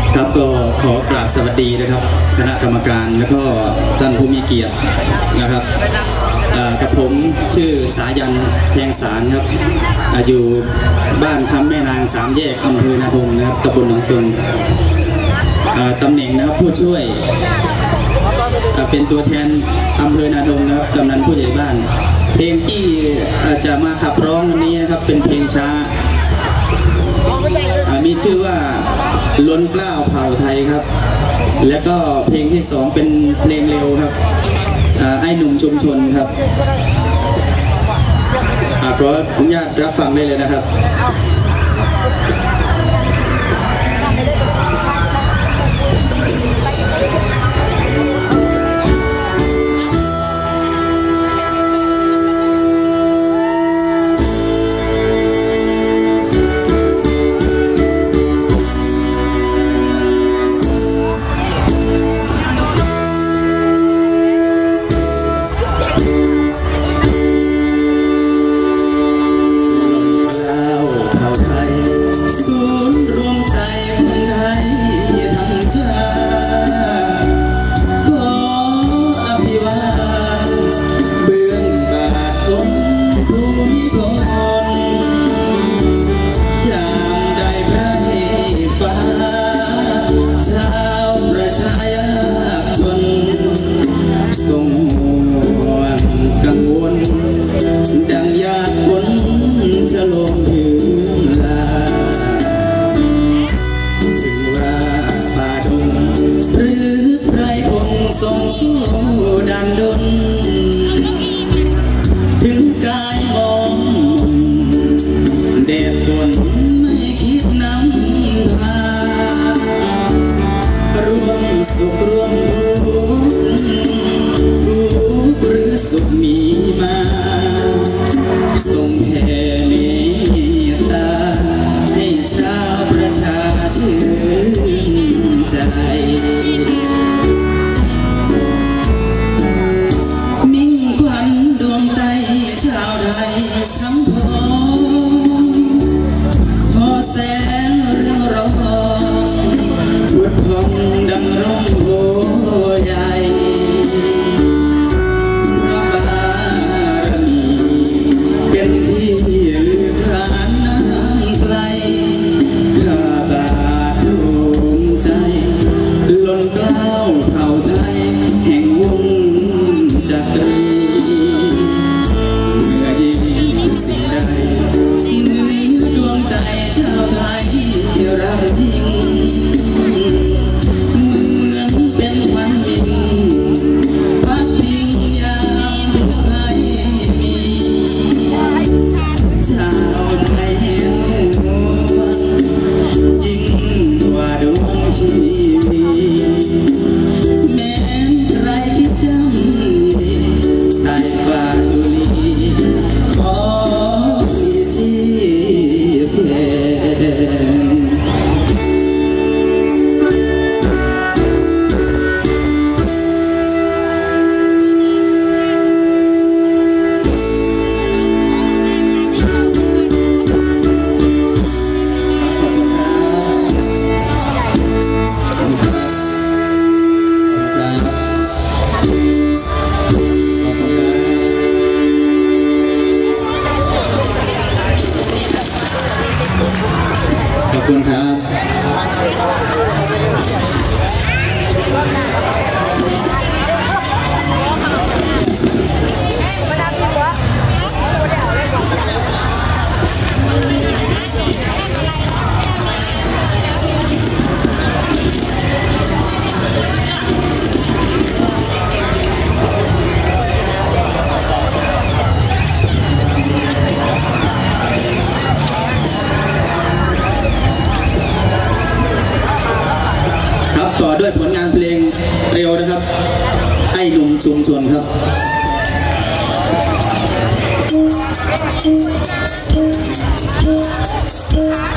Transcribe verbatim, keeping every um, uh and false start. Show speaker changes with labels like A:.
A: ครับก็ขอกราบสวัสดีนะครับคณะกรรมการแล้วก็ท่านผู้มีเกียรตินะครับกับผมชื่อสายันแพงสารครับอยู่บ้านคำแม่นางสามแยกอำเภอนาทงนะครับตำบลหนองชนตำแหน่งนะครับผู้ช่วยเป็นตัวแทนอำเภอนาทงนะครับกำนันผู้ใหญ่บ้านเพลงที่จะมาขับร้องวันนี้นะครับเป็นเพลงช้ามีชื่อว่าล้นเกล้าเผ่าไทยครับและก็เพลงที่สองเป็นเพลงเร็วครับไอ้หนุ่มชุมชนครับขออนุญาตรับฟังได้เลยนะครับขอบคุณครับต่อด้วยผลงานเพลงเร็วนะครับไอ้หนุ่มชุมชนครับ